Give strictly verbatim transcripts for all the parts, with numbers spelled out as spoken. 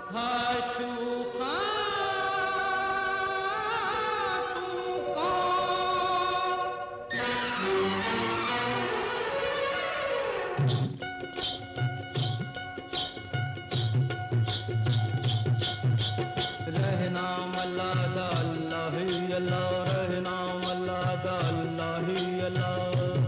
आशूक़ा रहना मल्ला दा अल्लाह ही अल्लाह, रहना मल्ला दा अल्लाह ही अल्लाह,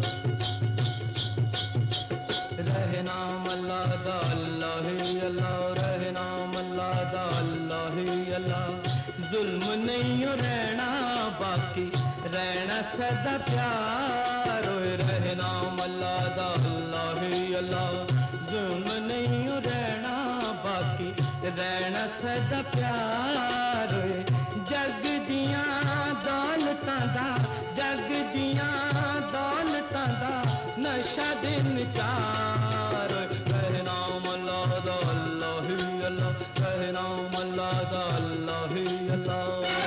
रहना मल्ला दा अल्लाह ही अल्लाह, रहना मल्ला दा अल्लाह ही अल्लाह। जुल्म नहीं रहना बाकी रहना सदा प्यार, रहना मल्ला दा अल्लाह ही अल्लाह। जुल्म नहीं रहना बाकी रहना सदा प्यार, जग दियां दौलतां दा जग दियां दौलतां दा नशा दिन चार, रहना मल्ला दा अल्लाह ही अल्लाह, रहना मल्ला दा अल्लाह ही अल्लाह।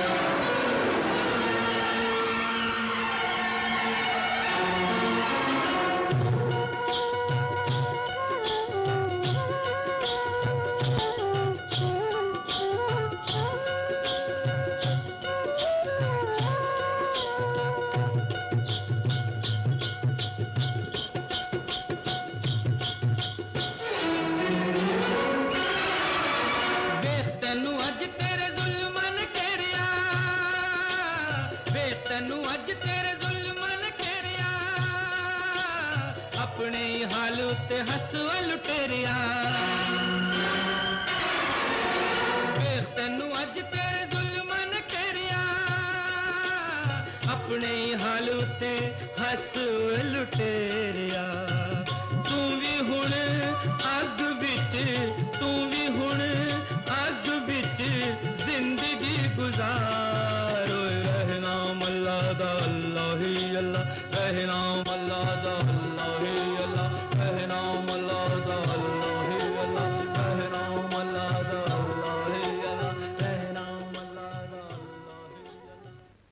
तैनू अज तेरे जुल्म ने घेरिया, अपने हाल उत्ते हसवा लुटेरिया। वेख तैनू अज तेरे जुल्म ने घेरिया, अपने हाल उत्ते हसवा लुटेरिया। तू भी हुण अग बिच तू भी हुण अग बिच जिंदगी गुजार, रहना मल्ला दा अल्लाह ही अल्लाह, रहना